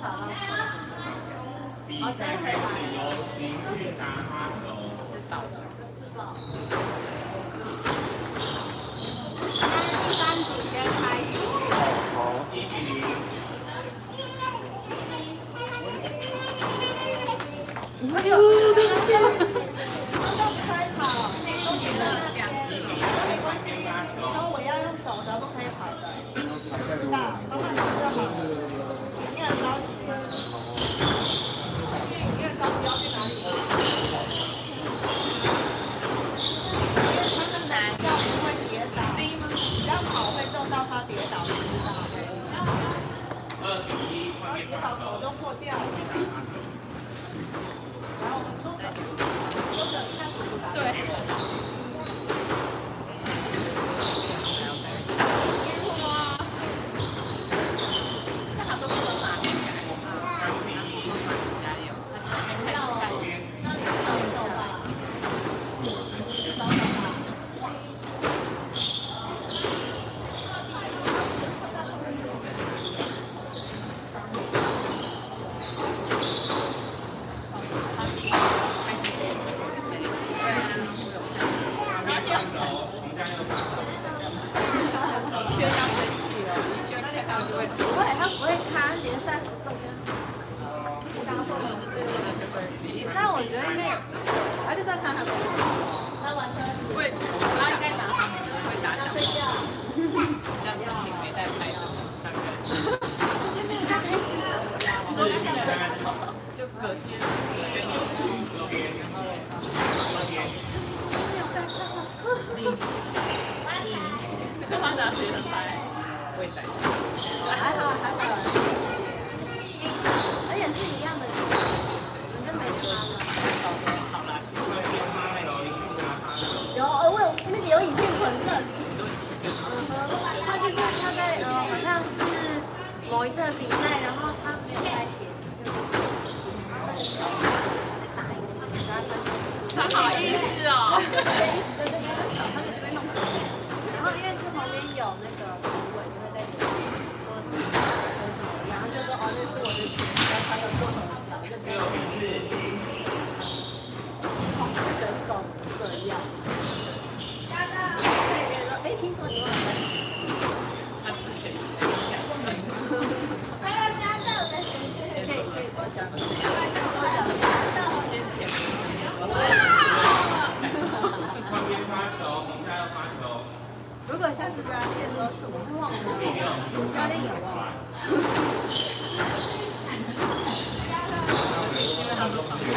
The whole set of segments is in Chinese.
吵到厕所那个。哦，这回来吃饱了，吃饱。第三组先开始。 好。 哎呦，开跑，都点了2次了。没关系，然后我要用走的，不可以跑的。知道，慢慢走就好了。你很着急。你很着急要去哪里？他们难叫不会跌倒，只要跑会弄到他跌倒，你知道吗？跌倒手都破掉了。然后我们做的一开始就打。对。但我觉得应该有，他就在看他们。他完全会，他应该拿他们会打小报，这样子你没带牌子上课。就隔天跟你去，然后他拿谁的牌？会在。还好还好。而且是一样的。好啦，有，我有那个有影片存证。他就是他在好像是某一次比赛，然后他没有带鞋，再打一些，他好意思哦。对，在场上就被弄死。然后因为他旁边有那个评委，就会在说怎么样，然后就说哦，那是我的鞋，然后他有做很好，就这样。选手这样。可以跟你说，哎，听说你忘了。他自己讲。还有家长的可以多讲。多讲。先前。 旁边发球，比赛要发球。 如果下次不要练的时候，怎么会忘了？教练也忘了。因为他们放。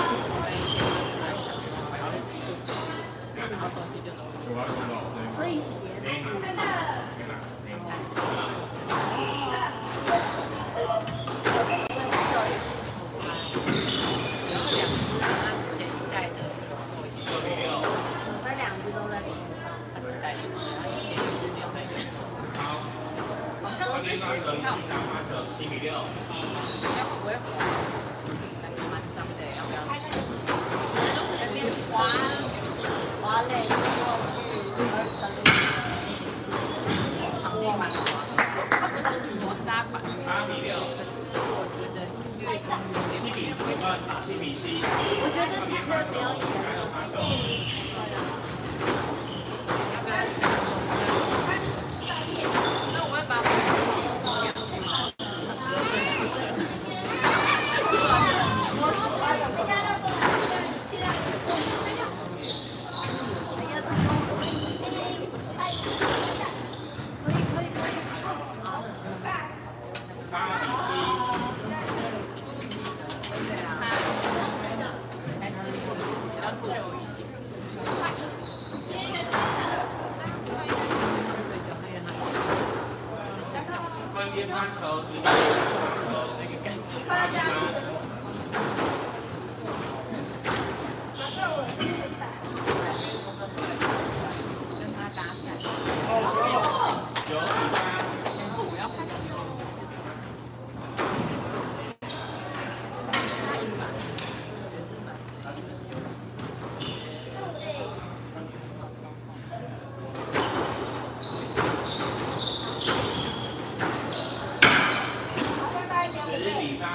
所以鞋子。前一代的球后衣，所以2只都在脸上，他只带1只，他前1只没有带脸上。好像我之前看7-6，要不会滑，感觉蛮脏的，要不要？就是那边滑垒，然后去2层，场地蛮滑，它不是磨砂板，可是我觉得略我觉得的确没有以前那么漂亮。那我会把我的气收养。那个感觉。跟他打起来。10比8。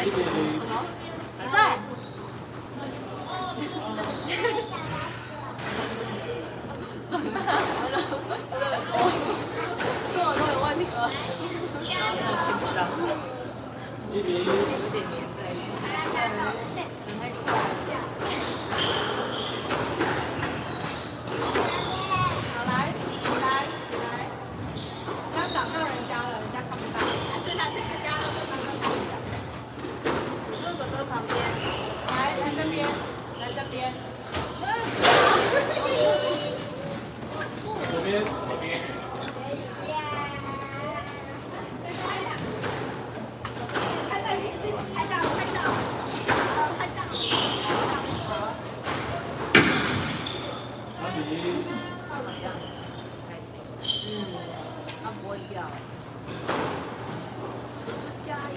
什么？几岁？算了，这我都有问题了。有点黏在一起。好，来，来，刚找到人家了，人家看不到。是他这个家的刚刚看不到。坐哥哥旁边，来这边，来这边。 左边，左边。 它不会掉。加油！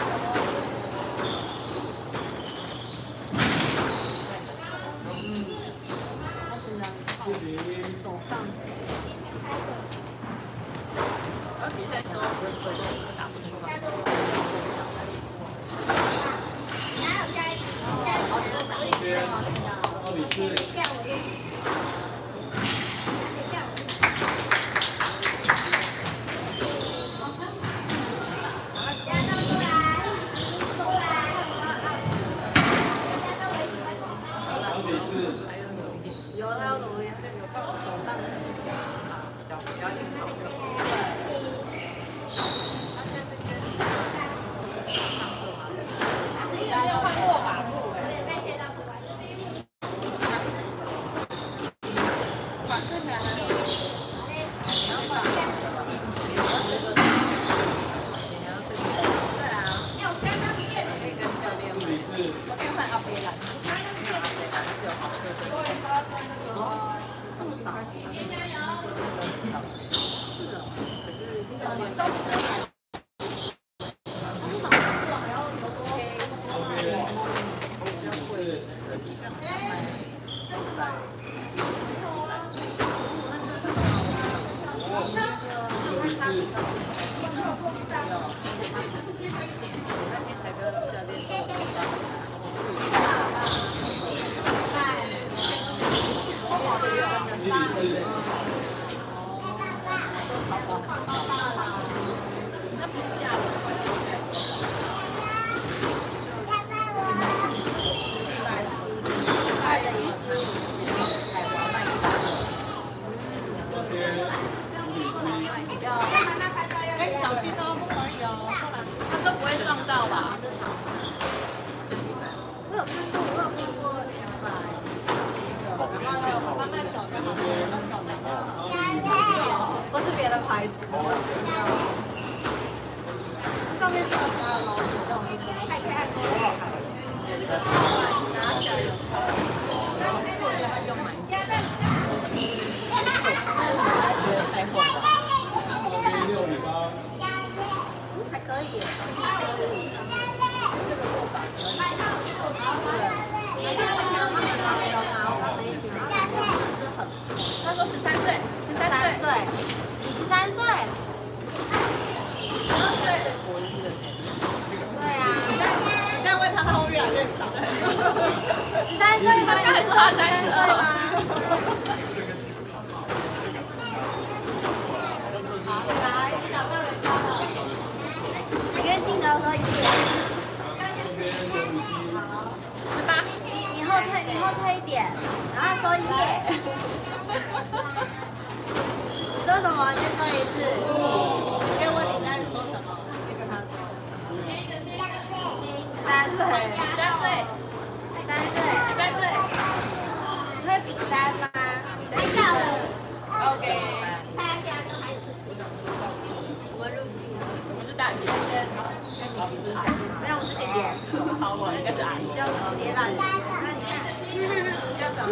它只能靠手上挤。比赛时候不是说打不出来。哪有加一？有他要努力，他有靠手上的技巧，脚比较硬好。没有看过马路哎。反正两个。对啊。可以跟教练。我可以换阿贝兰。没有阿贝兰，只有好车子。不少。是的，可是教练。 小心哦，不可以哦。 他都不会撞到吧？我有看过200，然后有慢慢走就好了，慢走就好。不是别的牌子，上面是老鼠这种太多了。拿起来有超，然后我觉得他用蛮多。觉得太厚了。还可以，这个做法可以。他说13岁，13岁，你13岁，12岁，对啊，你这样问他，他会越来越少。13岁吗？刚才说他13岁吗？好，来，找到人家了。你跟镜头说1。18。你后退一点，然后说耶。你说什么？你再说一次。你可以问你在说什么，你跟他说。13岁。13岁。3岁。你会比3吗？猜到了。OK。我们入境，我是大姐，没有，我是姐姐。好，我应该是阿姨。叫什么？杰兰。叫什么？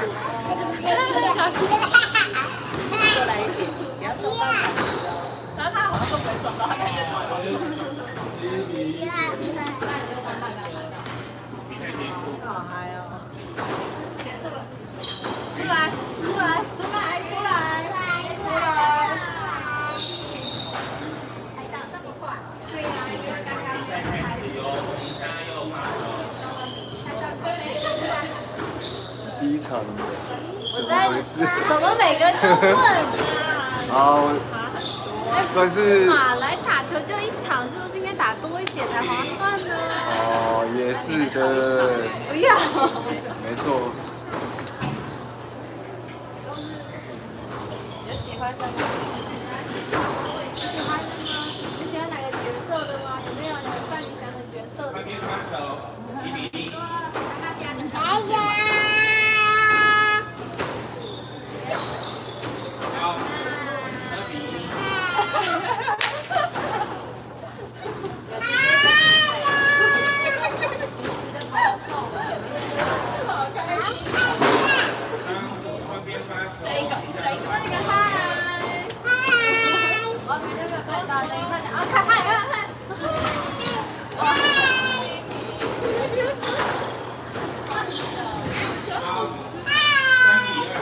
过来一点，不要撞到板子哦。然后他好像都不会撞到，他感觉好了。好嗨哦！出来！ 加油！ 场， 我在回事？ 怎么每个人都问？ 好，算是马来打球就一场，是不是应该打多一点才划算呢？ 哦，也是的， 不要。 没错。 有喜欢的吗？喜欢的吗？你喜欢哪个角色的吗？有没有你扮你想的角色的？ 旁边发球，1比1。好，2比1。旁边发球， 这个嗨，我明天没有看到，等一下讲啊，看嗨。 好，3比2。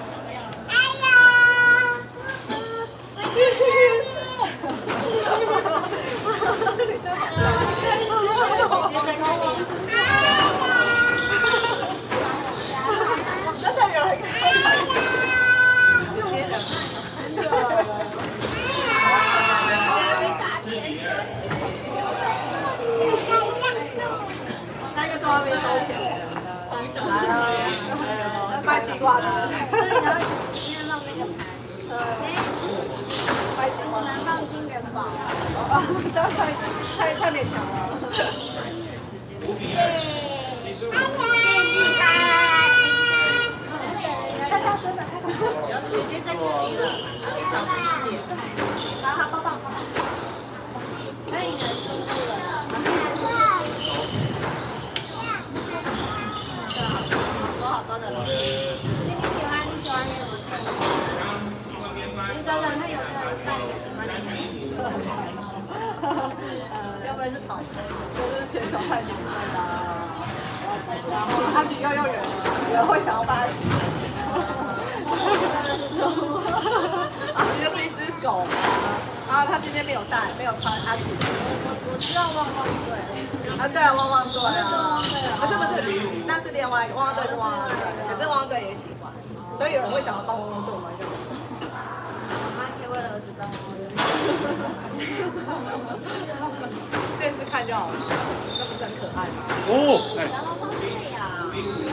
真的有人看。那个从来没收钱，来了，卖西瓜的。 这里然后里面弄那个盘， 卖西瓜不能放金元宝。 太勉强了。 5比2。75。 太大声了，太大声了。 姐姐在这里了，小声一点。 然后他抱抱。 那你的叔叔了。好多的了。你喜欢什么？你找找看有没有人扮你喜欢的人。 要不然是跑身，就是全球派型的。然后阿奇又有人会想要帮他骑。阿奇就是一只狗嘛，然后他今天没有穿阿奇。 我知道汪汪队。 啊，对啊，汪汪队啊。不是，那是另外一个汪汪队是汪汪队，可是汪汪队也喜欢，所以有人会想要帮汪汪队玩一个。 我妈可以为了儿子当汪汪队。 电视看就好了，那不是很可爱吗？ 哦， 对呀。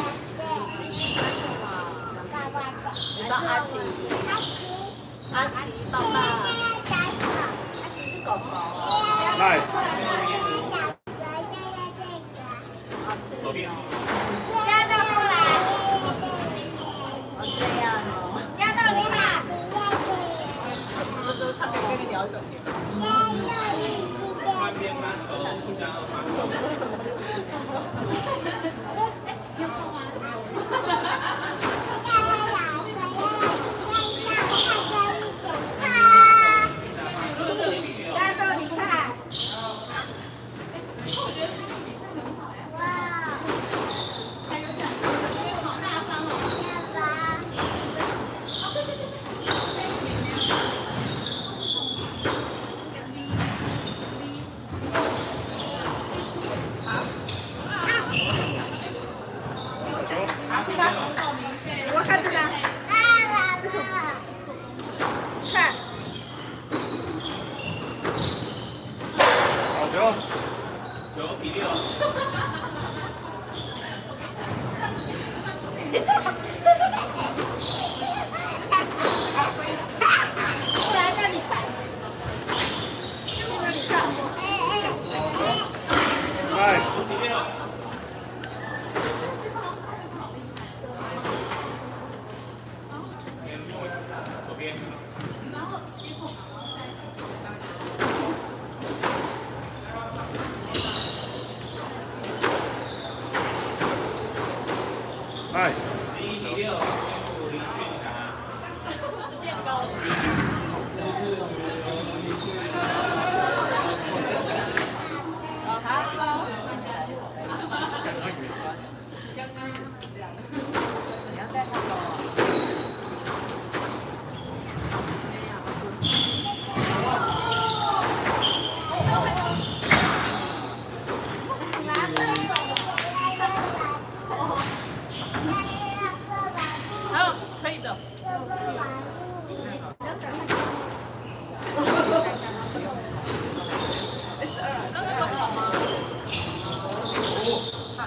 你说阿奇，阿奇爸爸，阿奇是狗狗。 nice。 左边。 压到过来。哦，这样哦。压到你啦。 他可以跟你聊一整天。 旁边发球，然后发球。 压到你看。我看这个，这是看。 好球 9比6。 来那里看，那里看。 ，nice。 5比6。左边。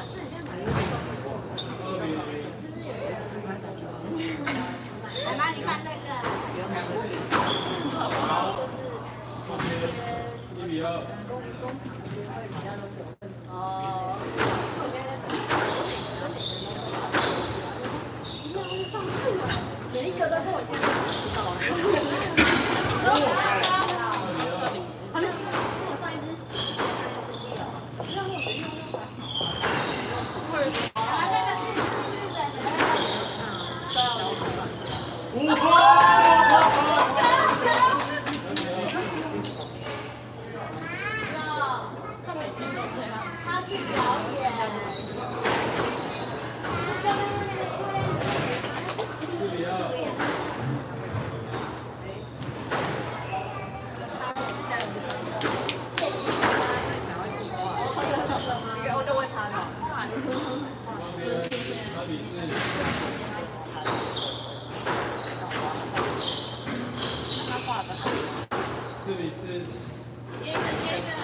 妈妈，你看那个。 1-2。 哦。每一个都跟我这样知道好像我上一只10，让我觉得啊，那个是日本的。他去表演。我就问他了。 4-4。 接一个。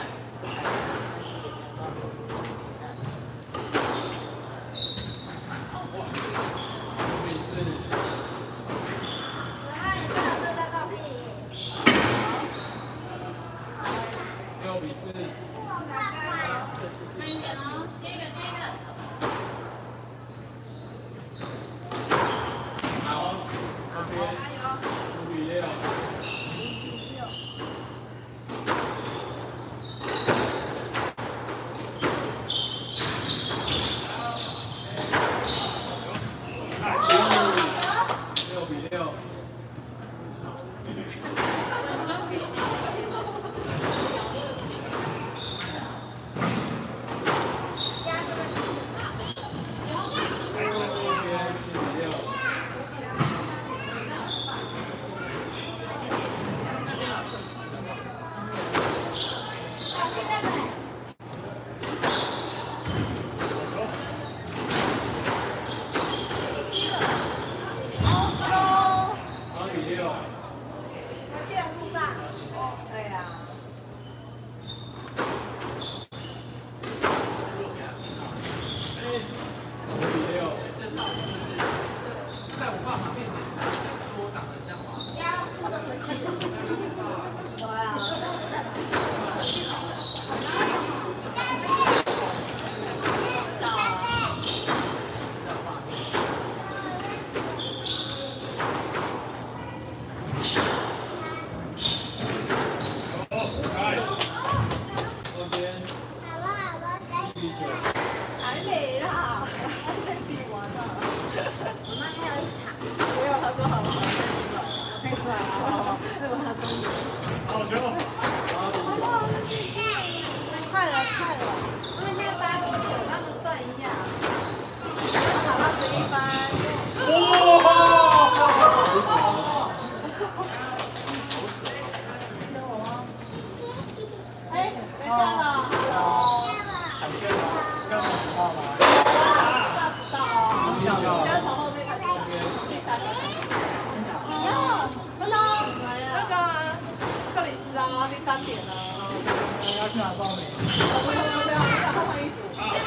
还没啦，还没比完呢。 我妈还有一场。 没有，他说好了， 太帅了，为我他终于。 好球！ 快了，快了，因为那个8比9，他们算一下。 考到11分。哎，没事了。3点了， 要去哪报名？ 要换衣服。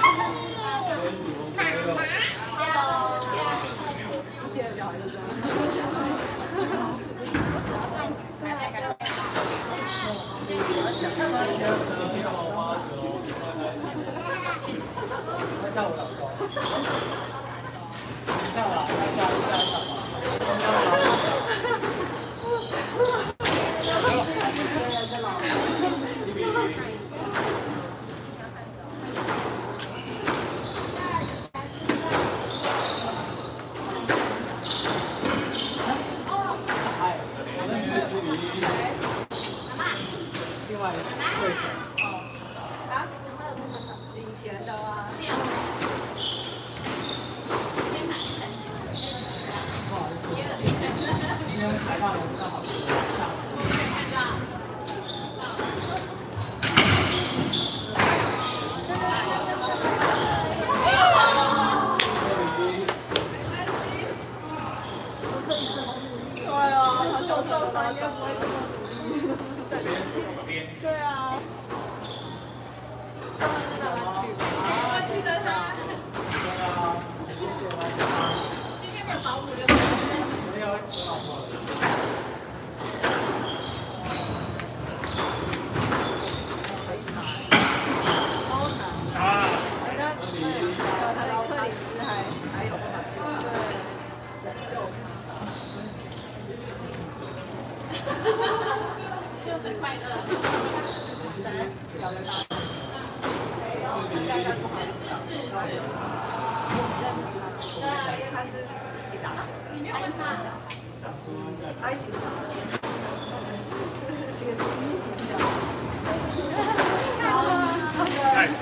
不接着脚还是这样。 跳舞老高。跳了，下另外为什么？ 啊？领钱的啊。 不好意思，今天裁判我不太好说。 对啊，他就受伤也不会这么努力。对啊。上次那玩具，我记得他。 表的大。对，因为他是一起打的。他一起打。 Nice。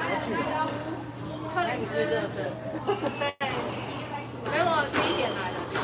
对，没有，我第一点来的。